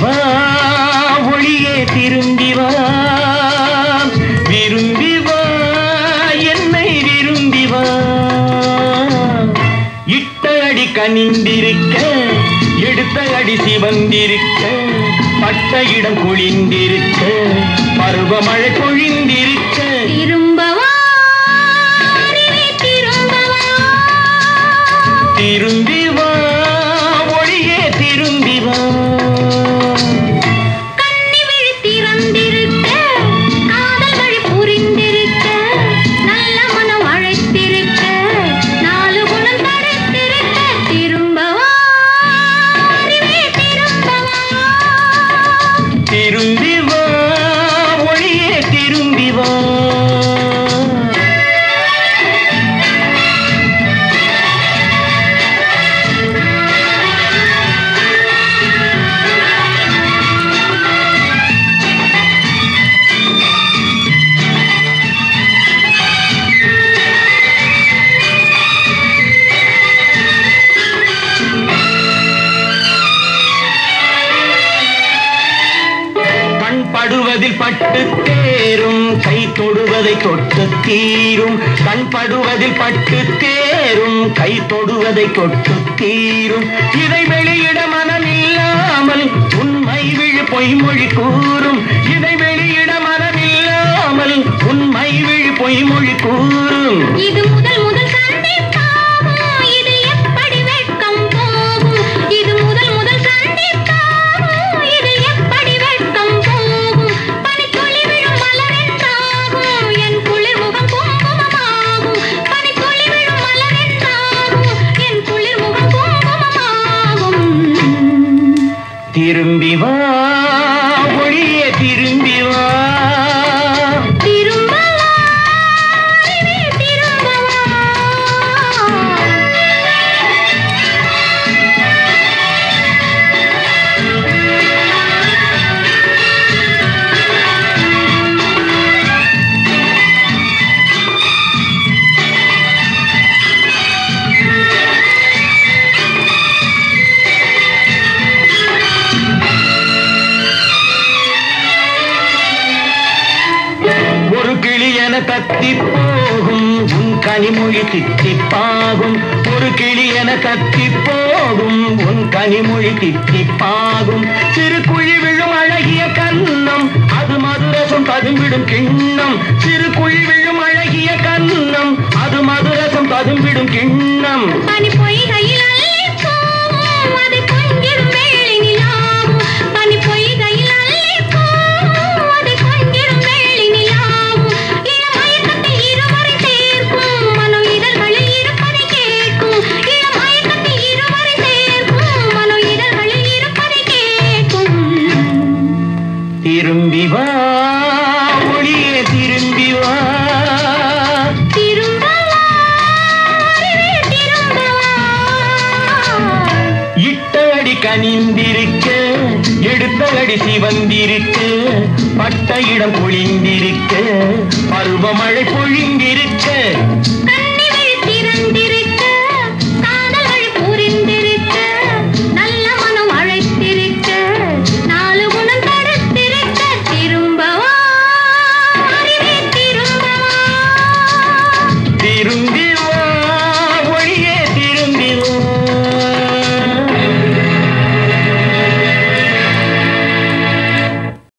வா ஒளியே திரும்பி வா விரும்பி வா என்னை விரும்பி வா இட்ட அடி கனிந்திருக்க எடுத்த அடி சிவந்திருக்க பட்ட இடம் குளிந்திருக்க பருவமழை பொழிந்திருக்க திரும்பவா திரும்பி வா ஒளியே திரும்பி வா கண்ணி விழி திறந்திருக்க காதல் வழி புரிந்திருக்க நல்ல மனம் அழைத்திருக்க நாலு குணம் தடுத்திருக்க திரும்பவா திரும்பவா திரும்பி வா ஒளியே திரும்பி வா படுவதில் பட்டு தேரும் கை தொடுவதை தொட்டு தீரும் கண் படுவதில் பட்டு தேரும் கை தொடுவதை தொட்டு தீரும் இதை வெளியிட மனம் இல்லாமல் உண்மை விழு பொய்மொழி கூறும் இதை வெளியிட மனம் இல்லாமல் உண்மை விழு பொய்மொழி கூறும் இது முதல் முதல் சந்திப்பாகும் இது எப்படி வெட்கம் போகும் இது முதல் முதல் சந்திப்பாகும் இது எப்படி வெட்கம் போகும் பனித்துளி விழும் மலரென்றாகும் என் குளிர் முகம் குங்குமமாகும் பனித்துளி விழும் மலரென்றாகும் என் குளிர் முகம் குங்குமமாகும் திரும்பி வா ஒளியே திரும்பி வா திரும்பவா திரும்பவா ஒரு கிளி என கத்தி போகும் உன் கனிமொழி தித்திப்பாகும் ஒரு கிளி என கத்தி போகும் உன் கனிமொழி தித்திப்பாகும் சிறு குழி விழும் அழகிய கன்னம் அது மதுரசம் ததும்பிடும் கிண்ணம் சிறு குழி விழும் அழகிய கன்னம் அது மதுரசம் ததும்பிடும் கிண்ணம் பனி பொய்கையில் அள்ளிப் போகும் அது கொஞ்சிடும் வெள்ளி நிலாவும் பனி பொய்கையில் அள்ளிப் போகும் அது கொஞ்சிடும் வெள்ளி நிலாவும் இளமயக்கத்தில் இருவரை சேர்க்கும் மனோ இதழ்களில் இருப்பதை கேட்கும் இளமயக்கத்தில் இருவரை சேர்க்கும் மனோ இதழ்களில் இருப்பதை கேட்கும் திரும்பி வா ஒளியே திரும்பி வா திரும்பவா திரும்பவா இட்ட அடி கனிந்திருக்க எடுத்த அடி சிவந்திருக்க பட்ட இடம் பொழிந்திருக்க பருவமழை பொழிந்திருக்க